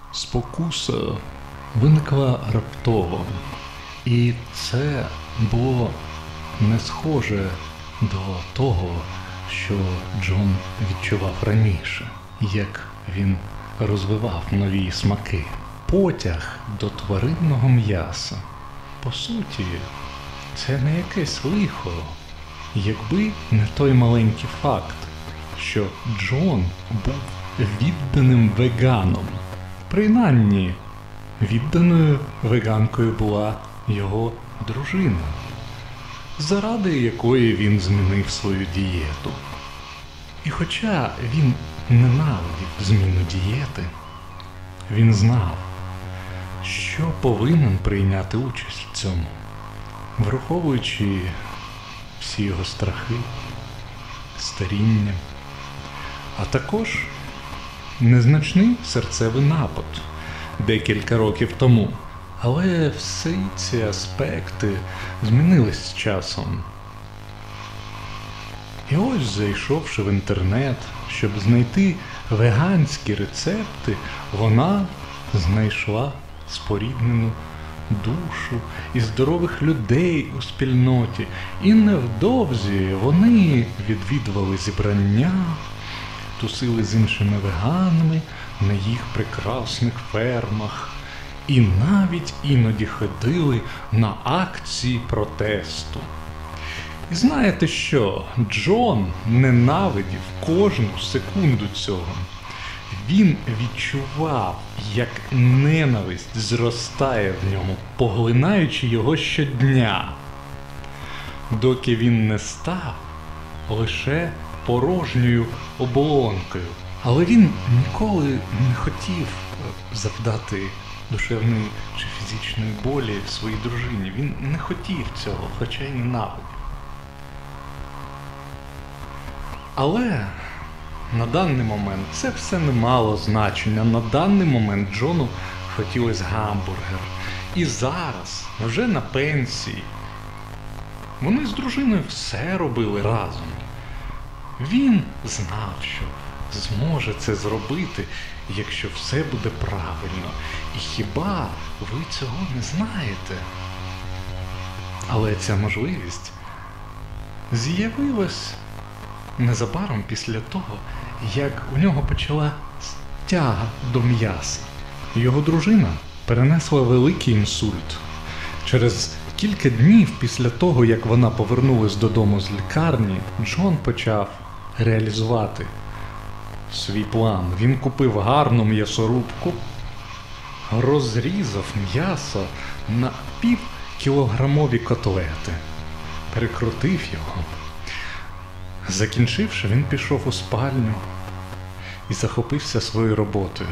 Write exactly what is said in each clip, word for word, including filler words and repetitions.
Спокуса виникла раптово, і це було не схоже до того, що Джон відчував раніше, як він розвивав нові смаки. Потяг до тваринного м'яса. По суті, це не якесь лихо, якби не той маленький факт, що Джон був відданим веганом. Принаймні, відданою веганкою була його дружина, заради якої він змінив свою дієту. І хоча він ненавидів зміну дієти, він знав, що повинен прийняти участь в цьому, враховуючи всі його страхи, старіння, а також незначний серцевий напад декілька років тому. Але всі ці аспекти змінились з часом. І ось, зайшовши в інтернет, щоб знайти веганські рецепти, вона знайшла споріднену душу і здорових людей у спільноті. І невдовзі вони відвідували зібрання, тусили з іншими веганами на їх прекрасних фермах. І навіть іноді ходили на акції протесту. І знаєте що? Джон ненавидів кожну секунду цього. Він відчував, як ненависть зростає в ньому, поглинаючи його щодня, доки він не став лише порожньою оболонкою. Але він ніколи не хотів завдати душевної чи фізичної болі своїй дружині. Він не хотів цього, хоча й ненавидів. Але на даний момент це все не мало значення. На даний момент Джону хотілося гамбургер. І зараз, вже на пенсії, вони з дружиною все робили разом. Він знав, що зможе це зробити, якщо все буде правильно. І хіба ви цього не знаєте? Але ця можливість з'явилась незабаром після того, як у нього почала тяга до м'яса. Його дружина перенесла великий інсульт. Через кілька днів після того, як вона повернулась додому з лікарні, Джон почав реалізувати свій план. Він купив гарну м'ясорубку, розрізав м'ясо на півкілограмові котлети, перекрутив його. Закінчивши, він пішов у спальню і захопився своєю роботою.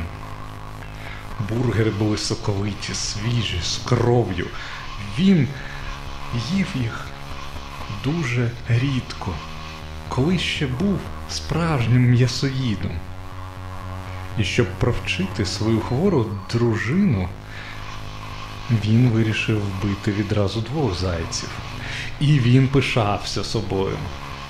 Бургери були соковиті, свіжі, з кров'ю. Він їв їх дуже рідко, коли ще був справжнім м'ясоїдом. І щоб провчити свою хвору дружину, він вирішив вбити відразу двох зайців. І він пишався собою.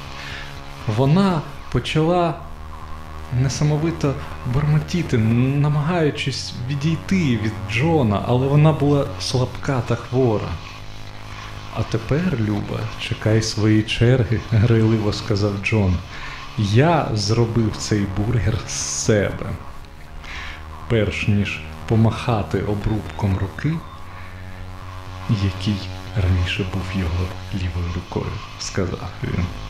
Вона почала несамовито бурмотіти, намагаючись відійти від Джона, але вона була слабка та хвора. «А тепер, Люба, чекай своєї черги», – грайливо сказав Джон. «Я зробив цей бургер з себе». Перш ніж помахати обрубком руки, який раніше був його лівою рукою, сказав він.